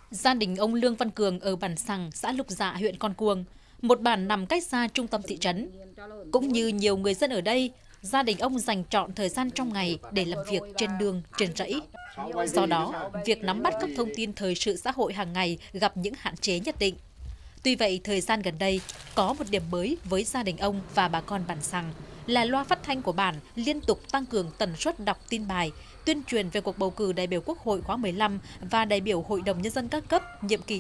Gia đình ông Lương Văn Cường ở bản Sằng, xã Lục Dạ, huyện Con Cuông, một bản nằm cách xa trung tâm thị trấn. Cũng như nhiều người dân ở đây, gia đình ông dành trọn thời gian trong ngày để làm việc trên đường, trên rẫy. Do đó, việc nắm bắt các thông tin thời sự xã hội hàng ngày gặp những hạn chế nhất định. Tuy vậy, thời gian gần đây, có một điểm mới với gia đình ông và bà con bản Sằng là loa phát thanh của bản liên tục tăng cường tần suất đọc tin bài, tuyên truyền về cuộc bầu cử đại biểu Quốc hội khóa 15 và đại biểu Hội đồng Nhân dân các cấp nhiệm kỳ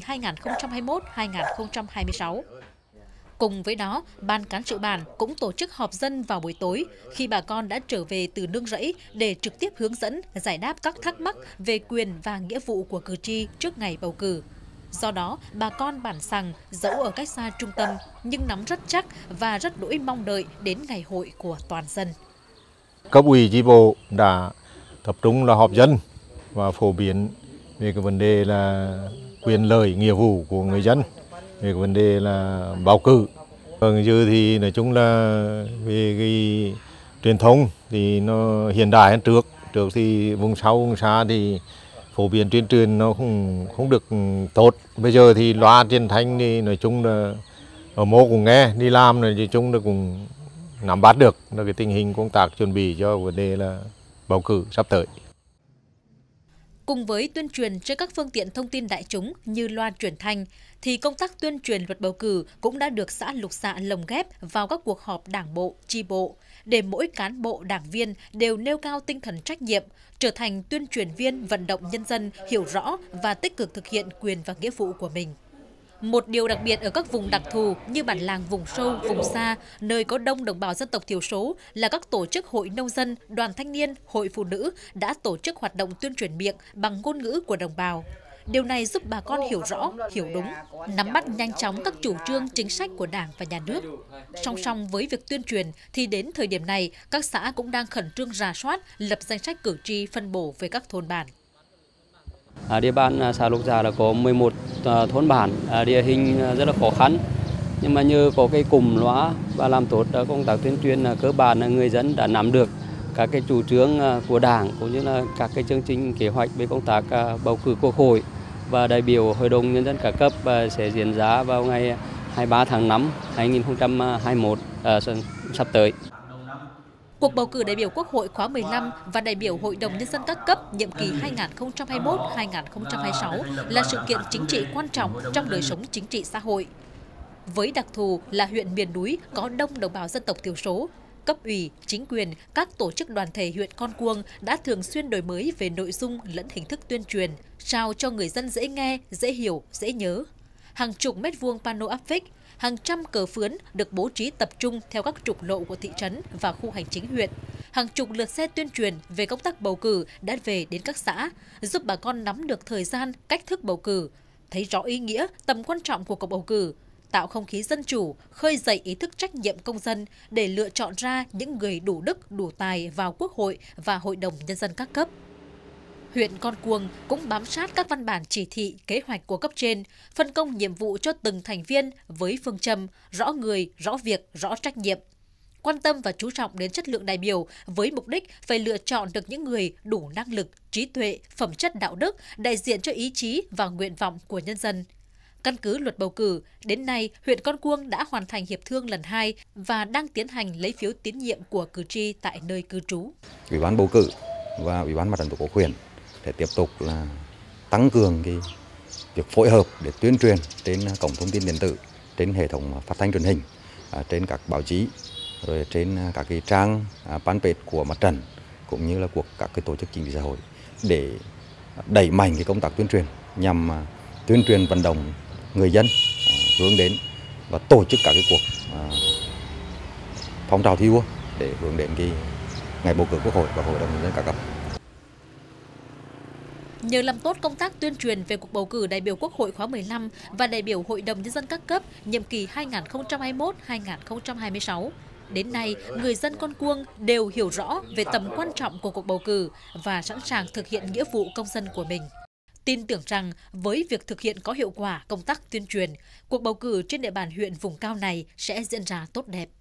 2021-2026. Cùng với đó, Ban Cán sự bản cũng tổ chức họp dân vào buổi tối khi bà con đã trở về từ nương rẫy để trực tiếp hướng dẫn, giải đáp các thắc mắc về quyền và nghĩa vụ của cử tri trước ngày bầu cử. Do đó, bà con bản Sằng dẫu ở cách xa trung tâm nhưng nắm rất chắc và rất đỗi mong đợi đến ngày hội của toàn dân. Cấp ủy chi bộ đã tập trung là họp dân và phổ biến về cái vấn đề là quyền lợi nghĩa vụ của người dân, về cái vấn đề là bầu cử. Giờ thì nói chung là về cái truyền thông thì nó hiện đại hơn trước. Trước thì vùng sâu vùng xa thì phổ biến tuyên truyền nó không được tốt. Bây giờ thì loa truyền thanh thì nói chung là ở mô cũng nghe, đi làm rồi nói chung là cũng nắm bắt được là cái tình hình công tác chuẩn bị cho vấn đề là bầu cử sắp tới. Cùng với tuyên truyền trên các phương tiện thông tin đại chúng như loa truyền thanh, thì công tác tuyên truyền luật bầu cử cũng đã được xã Lục Dạ lồng ghép vào các cuộc họp đảng bộ, chi bộ, để mỗi cán bộ đảng viên đều nêu cao tinh thần trách nhiệm, trở thành tuyên truyền viên vận động nhân dân hiểu rõ và tích cực thực hiện quyền và nghĩa vụ của mình. Một điều đặc biệt ở các vùng đặc thù như bản làng vùng sâu, vùng xa, nơi có đông đồng bào dân tộc thiểu số là các tổ chức hội nông dân, đoàn thanh niên, hội phụ nữ đã tổ chức hoạt động tuyên truyền miệng bằng ngôn ngữ của đồng bào. Điều này giúp bà con hiểu rõ, hiểu đúng, nắm bắt nhanh chóng các chủ trương, chính sách của Đảng và Nhà nước. Song song với việc tuyên truyền thì đến thời điểm này, các xã cũng đang khẩn trương rà soát, lập danh sách cử tri phân bổ về các thôn bản. Địa bàn xã Lục Dạ là có 11 thôn bản, địa hình rất là khó khăn. Nhưng mà nhờ có cái cụm loa và làm tốt công tác tuyên truyền, cơ bản người dân đã nắm được các cái chủ trương của Đảng cũng như là các cái chương trình kế hoạch về công tác bầu cử Quốc hội và đại biểu Hội đồng Nhân dân các cấp sẽ diễn ra vào ngày 23 tháng 5 2021 sắp tới. Cuộc bầu cử đại biểu Quốc hội khóa 15 và đại biểu Hội đồng Nhân dân các cấp nhiệm kỳ 2021-2026 là sự kiện chính trị quan trọng trong đời sống chính trị xã hội. Với đặc thù là huyện miền núi có đông đồng bào dân tộc thiểu số, cấp ủy, chính quyền, các tổ chức đoàn thể huyện Con Cuông đã thường xuyên đổi mới về nội dung lẫn hình thức tuyên truyền, sao cho người dân dễ nghe, dễ hiểu, dễ nhớ. Hàng chục mét vuông pano áp phích, hàng trăm cờ phướn được bố trí tập trung theo các trục lộ của thị trấn và khu hành chính huyện. Hàng chục lượt xe tuyên truyền về công tác bầu cử đã về đến các xã, giúp bà con nắm được thời gian, cách thức bầu cử, thấy rõ ý nghĩa, tầm quan trọng của cuộc bầu cử, tạo không khí dân chủ, khơi dậy ý thức trách nhiệm công dân để lựa chọn ra những người đủ đức, đủ tài vào Quốc hội và Hội đồng Nhân dân các cấp. Huyện Con Cuông cũng bám sát các văn bản chỉ thị, kế hoạch của cấp trên, phân công nhiệm vụ cho từng thành viên với phương châm rõ người, rõ việc, rõ trách nhiệm. Quan tâm và chú trọng đến chất lượng đại biểu với mục đích phải lựa chọn được những người đủ năng lực, trí tuệ, phẩm chất đạo đức, đại diện cho ý chí và nguyện vọng của nhân dân. Căn cứ luật bầu cử, đến nay, huyện Con Cuông đã hoàn thành hiệp thương lần 2 và đang tiến hành lấy phiếu tín nhiệm của cử tri tại nơi cư trú. Ủy ban bầu cử và Ủy ban Mặt trận Tổ quốc huyện sẽ tiếp tục là tăng cường việc phối hợp để tuyên truyền trên cổng thông tin điện tử, trên hệ thống phát thanh truyền hình, trên các báo chí, rồi trên các cái trang fanpage của mặt trận cũng như là của các cái tổ chức chính trị xã hội để đẩy mạnh cái công tác tuyên truyền nhằm tuyên truyền vận động người dân hướng đến và tổ chức các cái cuộc phong trào thi đua để hướng đến cái ngày bầu cử Quốc hội và Hội đồng Nhân dân các cấp. Nhờ làm tốt công tác tuyên truyền về cuộc bầu cử đại biểu Quốc hội khóa 15 và đại biểu Hội đồng Nhân dân các cấp nhiệm kỳ 2021-2026, đến nay người dân Con Cuông đều hiểu rõ về tầm quan trọng của cuộc bầu cử và sẵn sàng thực hiện nghĩa vụ công dân của mình. Tin tưởng rằng với việc thực hiện có hiệu quả công tác tuyên truyền, cuộc bầu cử trên địa bàn huyện vùng cao này sẽ diễn ra tốt đẹp.